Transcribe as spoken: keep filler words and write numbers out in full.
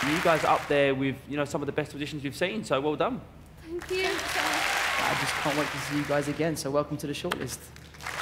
You guys are up there with, you know, some of the best auditions we've seen, so well done. Thank you. I just can't wait to see you guys again, so welcome to the shortlist.